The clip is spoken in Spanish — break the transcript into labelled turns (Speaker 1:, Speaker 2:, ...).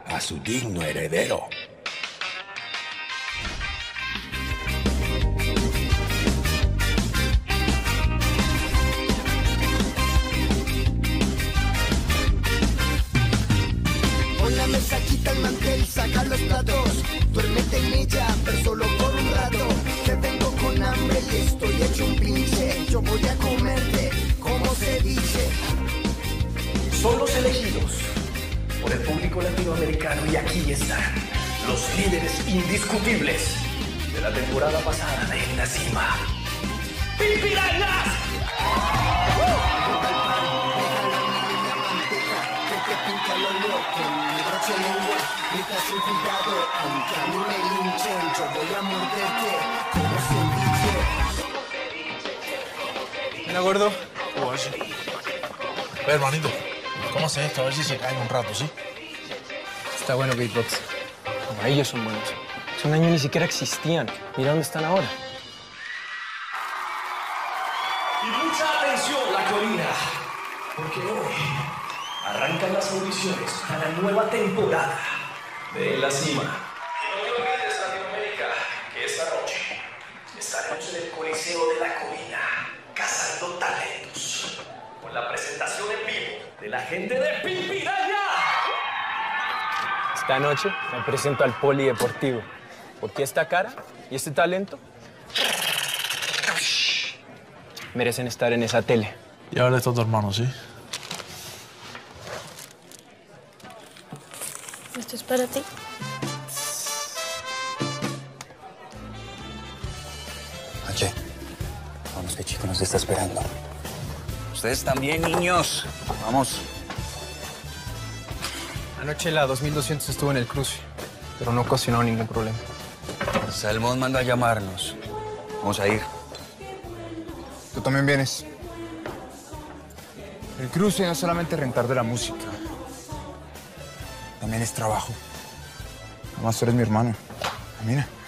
Speaker 1: a su digno heredero.
Speaker 2: Pon la mesa, quita el mantel, saca los platos, duérmete en ella, pero solo por un rato. Que vengo con hambre y estoy hecho un pinche. Yo voy a comerte, como se dice.
Speaker 3: Son los elegidos por el público latinoamericano y aquí están los líderes indiscutibles de la temporada pasada de En la Cima. ¡Pipirañas!
Speaker 4: Mira, gordo.
Speaker 5: Ve, hermanito, ¿cómo hace esto? A ver si se cae un rato, ¿sí?
Speaker 4: Está bueno Beatbox. Como ellos son buenos. Hace un año ni siquiera existían. Mira dónde están ahora.
Speaker 3: Y mucha atención, La Colina, porque hoy arrancan las audiciones a la nueva temporada de En la Cima. Y no te olvides, Latinoamérica, que esta noche estaremos en el Coliseo de La Colina cazando talentos con la presentación en vivo de la gente de Pimpiraña.
Speaker 4: Esta noche me presento al Polideportivo. Porque esta cara y este talento merecen estar en esa tele.
Speaker 5: Y ahora está tu hermano, ¿sí?
Speaker 6: Esto es para ti.
Speaker 7: Oye, vamos que Chico nos está esperando. Ustedes también, niños. Vamos.
Speaker 4: Anoche la 2200 estuvo en el cruce, pero no ocasionó ningún problema.
Speaker 7: Salmón manda a llamarnos. Vamos a ir.
Speaker 8: Tú también vienes. El cruce no es solamente rentar de la música. También es trabajo. Además, tú eres mi hermano. Camina.